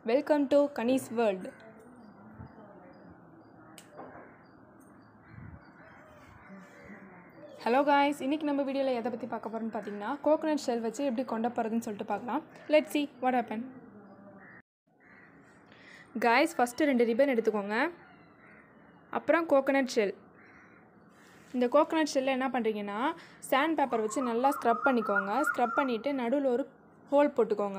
Welcome to KaNi's world. Hello guys, இன்னைக்கு நம்ம வீடியோல எதை பத்தி பார்க்க போறோம்னு பாத்தீங்கன்னா கோகனட் ஷெல் வச்சு எப்படி கொண்ட போறதுன்னு சொல்லிட்டு பார்க்கலாம். Let's see what happened. Guys, first ரெண்டு ரிப்பன் எடுத்துக்கோங்க. அப்புறம் கோகனட் ஷெல். இந்த கோகனட் ஷெல்ல என்ன பண்றீங்கன்னா சாண்ட் பேப்பர் வச்சு நல்லா ஸ்க்ரப் பண்ணிக்கோங்க. ஸ்க்ரப் பண்ணிட்டு நடுவுல ஒரு ஹோல் போட்டுக்கோங்க.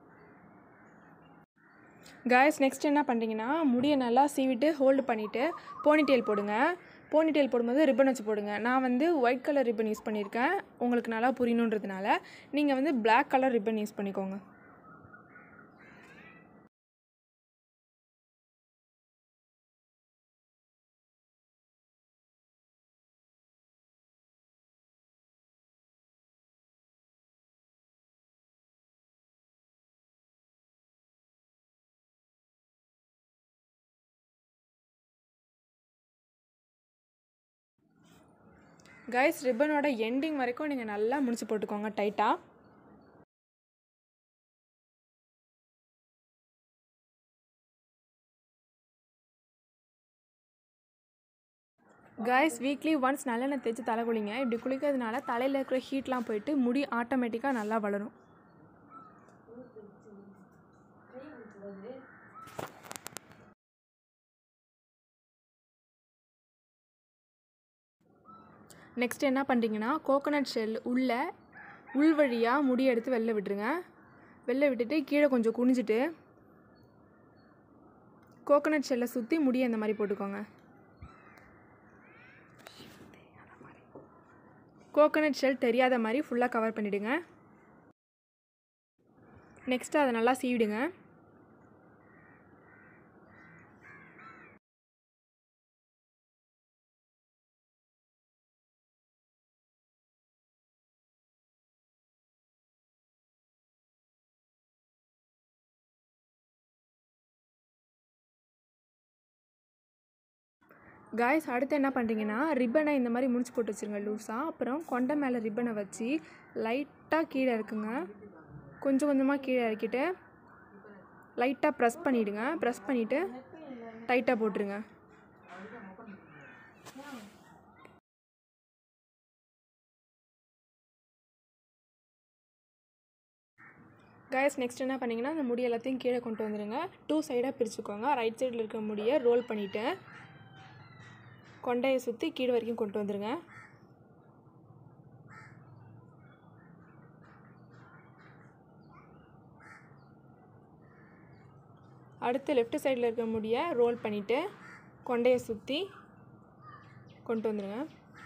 Guys, next என்ன பண்றீங்கன்னா முடியை நல்லா சீவிட்டு ஹோல்ட் பண்ணிட்டு போனிடெயில் போடுங்க. போனிடெயில் போடும்போது ரிப்பன் வச்சு போடுங்க. நான் வந்து ஒயிட் கலர் ரிப்பன் யூஸ் பண்ணியிருக்கேன். உங்களுக்கு நல்லா புரியணுன்றதுனால நீங்கள் வந்து பிளாக் கலர் ரிப்பன் யூஸ் பண்ணிக்கோங்க. Guys, ரிப்பனோட எண்டிங் வரைக்கும் நீங்கள் நல்லா முடிச்சு போட்டுக்கோங்க டைட்டாக. Guys, வீக்லி ஒன்ஸ் நல்லெண்ணெய் தேய்ச்சி தலை குளிங்க. இப்படி குளிக்கிறதுனால தலையில் இருக்கிற ஹீட்லாம் போயிட்டு முடி ஆட்டோமேட்டிக்காக நல்லா வளரும். நெக்ஸ்ட் என்ன பண்ணுறீங்கன்னா கோகனட் ஷெல் உள் வழியாக முடி எடுத்து வெளில விட்டுருங்க. வெளில விட்டுட்டு கீழே கொஞ்சம் குனிஞ்சிட்டு கோகனட் ஷெல்லை சுற்றி முடியை இந்த மாதிரி போட்டுக்கோங்க. கோகனட் ஷெல் தெரியாத மாதிரி ஃபுல்லாக கவர் பண்ணிவிடுங்க. நெக்ஸ்ட்டு அதை நல்லா சீவிடுங்க. Guys, அடுத்து என்ன பண்ணுறீங்கன்னா ரிப்பனை இந்த மாதிரி முடிச்சு போட்டு வச்சுருங்க லூஸாக. அப்புறம் கொண்டை மேலே ரிப்பனை வச்சு லைட்டாக கீழே இருக்குங்க. கொஞ்சம் கொஞ்சமாக கீழே இறக்கிட்டு லைட்டாக ப்ரெஸ் பண்ணிவிடுங்க. ப்ரெஸ் பண்ணிவிட்டு டைட்டாக போட்டுருங்க. Guys, நெக்ஸ்ட் என்ன பண்ணிங்கன்னா அந்த முடி எல்லாத்தையும் கீழே கொண்டு வந்துடுங்க. 2 சைடாக பிரிச்சுக்கோங்க. ரைட் சைடில் இருக்க முடியை ரோல் பண்ணிவிட்டு கொண்டையை சுற்றி கீழே வரைக்கும் கொண்டு வந்துடுங்க. அடுத்து லெஃப்ட் சைடில் இருக்க முடியை ரோல் பண்ணிவிட்டு கொண்டையை சுற்றி கொண்டு வந்துடுங்க.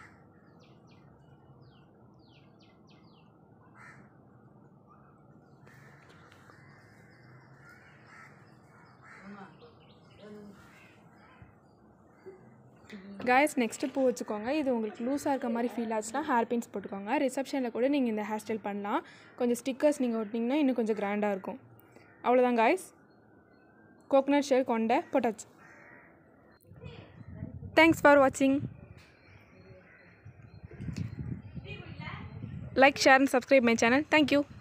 Guys, நெக்ஸ்ட்டு பூ வச்சுக்கோங்க. இது உங்களுக்கு லூஸாக இருக்க மாதிரி ஃபீல் ஆச்சுன்னா ஹேர் பின்ஸ் போட்டுக்கோங்க. ரிசப்ஷனில் கூட நீங்கள் இந்த ஹேர் ஸ்டைல் பண்ணலாம். கொஞ்சம் ஸ்டிக்கர்ஸ் நீங்கள் ஒட்டிங்கன்னா இன்னும் கொஞ்சம் கிராண்டாக இருக்கும். அவ்வளோதான் காய்ஸ், கோகனட் ஷெல் கொண்டை போட்டாச்சு. தேங்க்ஸ் ஃபார் வாட்சிங். Like, share and subscribe my channel. Thank you.